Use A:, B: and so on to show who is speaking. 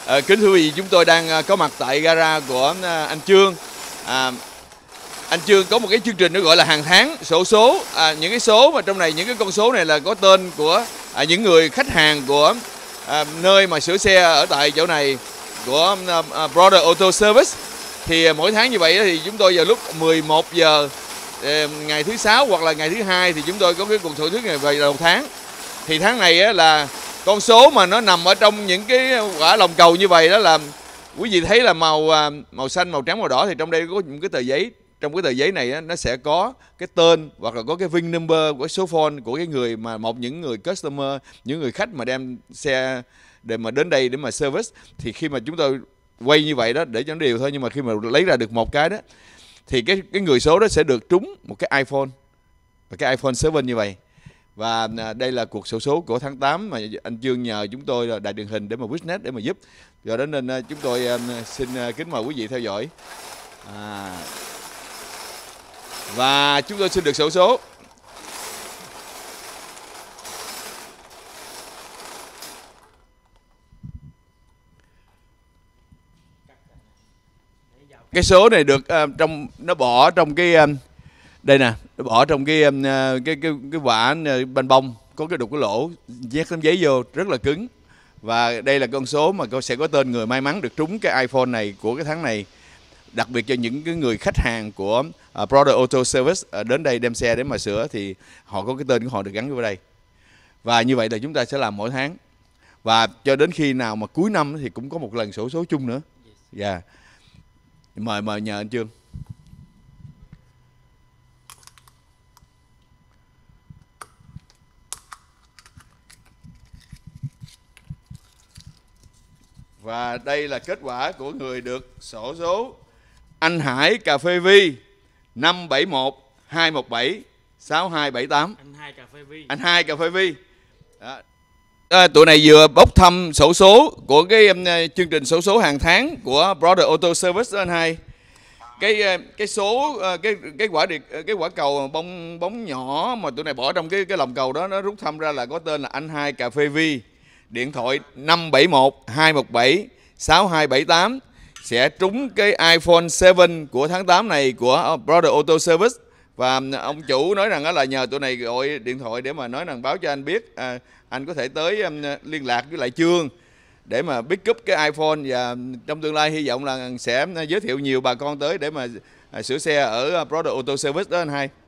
A: Kính thưa quý vị, chúng tôi đang có mặt tại gara của anh Trương. Anh Trương có một cái chương trình nó gọi là hàng tháng xổ số. Những cái số mà trong này, những cái con số này là có tên của những người khách hàng của nơi mà sửa xe ở tại chỗ này của Brother Auto Service. Thì mỗi tháng như vậy thì chúng tôi vào lúc 11 giờ ngày thứ Sáu hoặc là ngày thứ Hai thì chúng tôi có cái cuộc thưởng thức này về đầu tháng. Thì tháng này là con số mà nó nằm ở trong những cái quả lòng cầu như vậy đó là quý vị thấy là màu xanh, màu trắng, màu đỏ, thì trong đây có những cái tờ giấy. Trong cái tờ giấy này nó sẽ có cái tên hoặc là có cái VIN number của số phone của cái người mà những người customer, những người khách mà đem xe để mà đến đây để mà service. Thì khi mà chúng tôi quay như vậy đó để cho nó đều thôi, nhưng mà khi mà lấy ra được một cái đó thì cái người số đó sẽ được trúng một cái iPhone, và cái iPhone 7 như vậy. Và đây là cuộc xổ số của tháng 8 mà anh Trương nhờ chúng tôi là đài truyền hình để mà witness, để mà giúp. Do đó nên chúng tôi xin kính mời quý vị theo dõi. Và chúng tôi xin được xổ số. Cái số này được nó bỏ trong cái đây nè, nó bỏ trong cái vả banh bông, có cái đục cái lỗ, nhét tấm giấy vô rất là cứng. Và đây là con số mà sẽ có tên người may mắn được trúng cái iPhone này của cái tháng này. Đặc biệt cho những cái người khách hàng của Brother Auto Service đến đây đem xe để mà sửa thì họ có cái tên của họ được gắn vô đây. Và như vậy là chúng ta sẽ làm mỗi tháng. Và cho đến khi nào mà cuối năm thì cũng có một lần xổ số chung nữa. Dạ. Mời nhờ anh Trương. Và đây là kết quả của người được xổ số anh Hải Cà Phê Vi 571 217 6278. Anh Hai Cà Phê Vi. Tụi này vừa bốc thăm xổ số của cái chương trình xổ số hàng tháng của Brother Auto Service đó anh Hai. Cái số cái quả cầu bóng nhỏ mà tụi này bỏ trong cái lòng cầu đó, nó rút thăm ra là có tên là anh Hai Cà Phê Vi. Điện thoại 571 217 6278 sẽ trúng cái iPhone 7 của tháng 8 này của Brother Auto Service. Và ông chủ nói rằng là nhờ tụi này gọi điện thoại để mà nói rằng báo cho anh biết anh có thể tới liên lạc với lại Trương để mà pick up cái iPhone. Và trong tương lai hy vọng là sẽ giới thiệu nhiều bà con tới để mà sửa xe ở Brother Auto Service đó anh Hai.